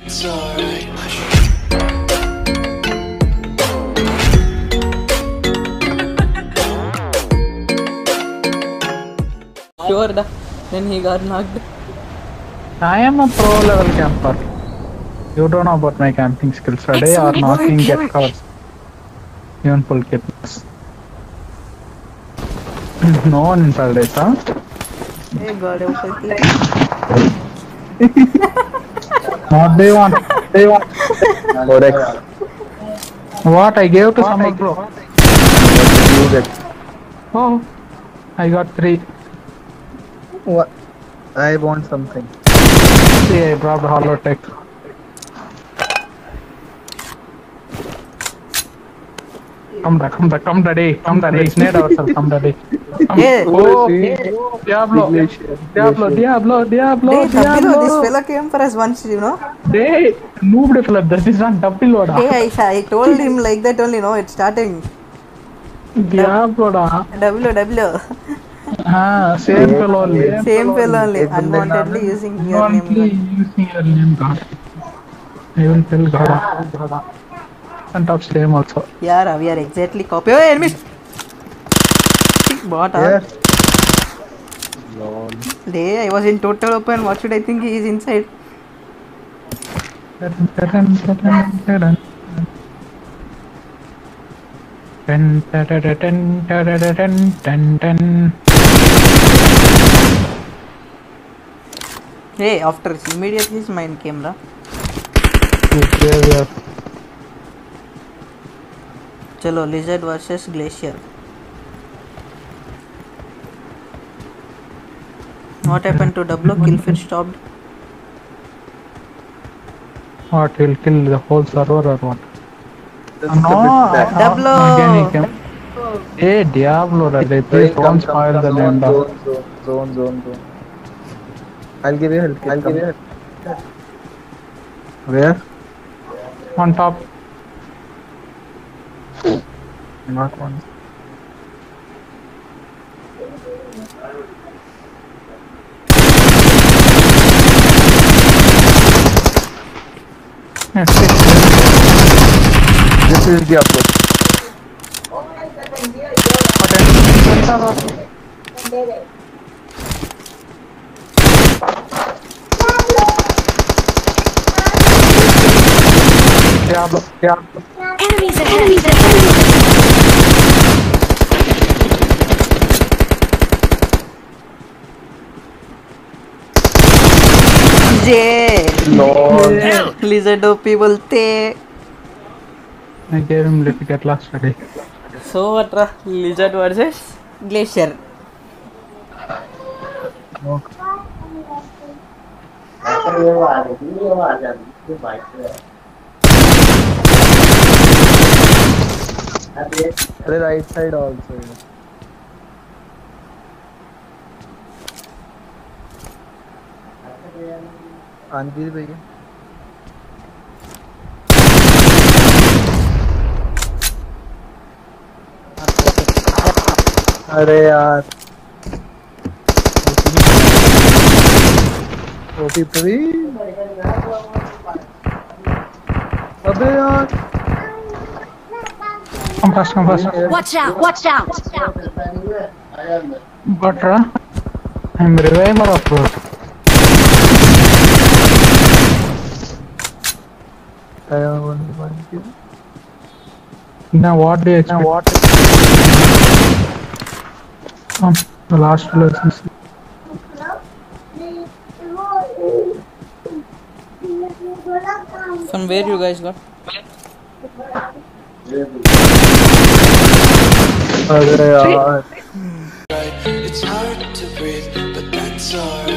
It's alright. Sure da. Then he got knocked. I am a pro level camper. You don't know about my camping skills today or knocking get covers. Even full kits. No one inside this, huh? Hey God, okay. What do you want? They want Forex. What I gave to someone, bro? What did you get? Oh, I got 3. What? I want something. See, I dropped holotech. Come daddy. Let's need ourselves. Come daddy. Hey. Oh, Diablo. Hey, DABILO, this fella came for us once, you know. Hey, noob fella. This is not DABILO. Hey, I told him like that only. No, it's starting. Diablo. DABILO. Same fellow only. Same fellow only. Unwantedly using your name. Using your name, God. I will tell God. And top same also. Yeah, we are exactly copy. Oh, enemy! What? Yes. Hey, I was in total open. What should I think he is inside? Hey, after immediately his mind came, ra. Chalo, Lizard versus Glacier. What happened to Double? Killfeed stopped. What, he'll kill the whole server or what? Double. Again he came. Hey, Diablo, please don't spoil the name. Zone. I'll give you help. Where? On top. Not one. This is the approach. Diablo. Enemies ahead. Lord. Lizard OP bolte. I gave him little get last today. So what, ra? Lizard versus Glacier. The right side also. Anvil भैया. अरे यार. OP प्री. अबे यार. Come fast. Watch out. But I'm reviver of course. Now what do you expect? The last lessons. From where you guys got? अरे यार. It's hard to breathe, but that's alright.